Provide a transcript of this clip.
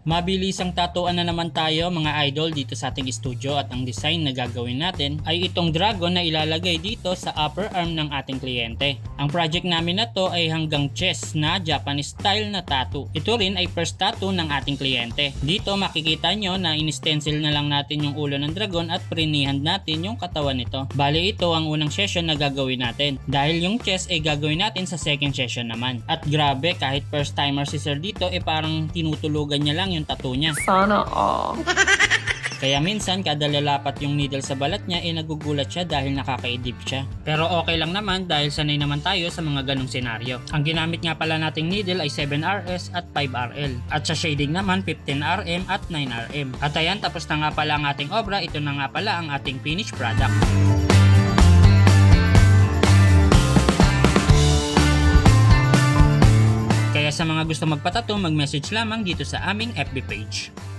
Mabilisang tatuan na naman tayo mga idol dito sa ating studio at ang design na gagawin natin ay itong dragon na ilalagay dito sa upper arm ng ating kliyente. Ang project namin na to ay hanggang chest na Japanese style na tattoo. Ito rin ay first tattoo ng ating kliyente. Dito makikita nyo na in-stencil na lang natin yung ulo ng dragon at prinihand natin yung katawan nito. Bali ito ang unang session na gagawin natin dahil yung chest ay gagawin natin sa second session naman. At grabe, kahit first timer si sir dito parang tinutulugan niya lang yung tattoo niya. Sana all. Kaya minsan kada lalapat yung needle sa balat niya nagugulat siya dahil nakakaidip siya. Pero okay lang naman dahil sanay naman tayo sa mga ganong senaryo. Ang ginamit nga pala nating needle ay 7RS at 5RL. At sa shading naman 15RM at 9RM. At ayan, tapos na nga pala ang ating obra. Ito na nga pala ang ating finished product. Kaya sa mga gusto magpatato, mag-message lamang dito sa aming FB page.